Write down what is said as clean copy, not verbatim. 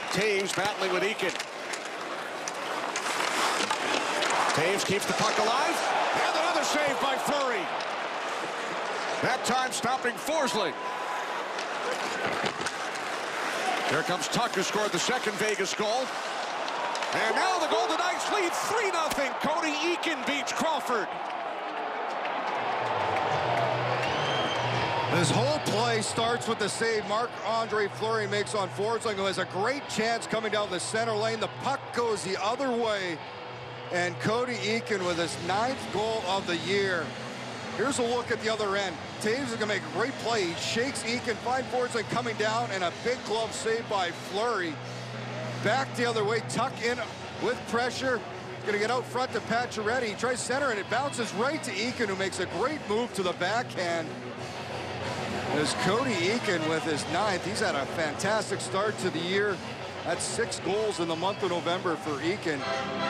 Taves battling with Eakin. Taves keeps the puck alive. And another save by Fleury. That time stopping Forsling. Here comes Tuck, who scored the second Vegas goal. And now the Golden Knights lead 3-0. Cody Eakin beats Crawford. This whole play starts with the save Marc-Andre Fleury makes on Forsling, who has a great chance coming down the center lane. The puck goes the other way. And Cody Eakin with his 9th goal of the year. Here's a look at the other end. Taves is going to make a great play. He shakes Eakin, finds Forsling coming down, and a big glove save by Fleury. Back the other way, Tuck in with pressure. Going to get out front to Pacioretty. He tries center, and it bounces right to Eakin, who makes a great move to the backhand. There's Cody Eakin with his 9th. He's had a fantastic start to the year. That's 6 goals in the month of November for Eakin.